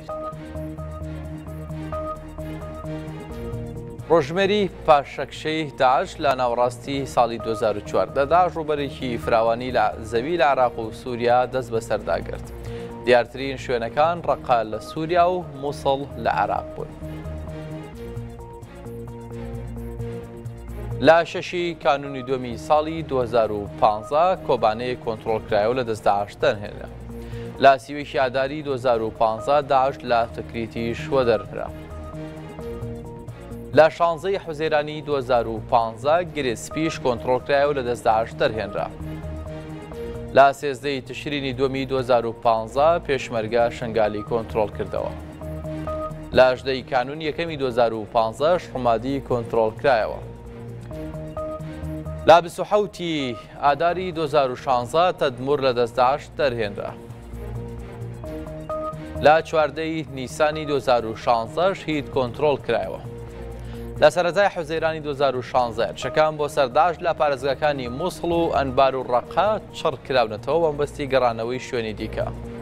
ڕۆژمێری پاشەکشەی داعش لە ناوەڕاستی ساڵی 2014دا ڕووبەرێکی فراوانی لە زەوی لە عێراق و سووریا دەست بەسەردا گرت. دیارترین شوێنەکان ڕەقا لە سووریا و مووسڵ لە عێراق بوون. لە 6 کانونی دووەمی ساڵی 2015 کۆبانەیە کۆنتڕۆڵکرایەوە لە دەست داعش دەرهێنا. لە سیوێکی ئاداری 2015 داعش لە تەکریتی شوە دەرهێنا. لە 16 حوزەیرانی 2015 گرێسپیش کۆنتڕۆڵکرایەوە لە دەست داعش دەرهێنرا. لە 13 تشرینی دووەمی 2015 پێشمەرگە شنگالی کۆنتڕۆڵ کردەوە. لە 18 کانون یەکەمی 2015 حمادی کۆنتڕۆڵکرایەوە. لە 27 ئاداری 2016 تەدمور لە دەست داعش دەرهێنرا. لە 14 نیسانی 2016 هیت کۆنتڕۆڵ کرایەوە. لە سەرەتای حوزەیرانی 2016 چەکان بۆ سەرداش لە پارێزگاکانی مووسڵ و ئەنبار و ڕەقا چڕ کراونەتەوە بەمبەستی گەڕانەوەی شوێنی دیکە.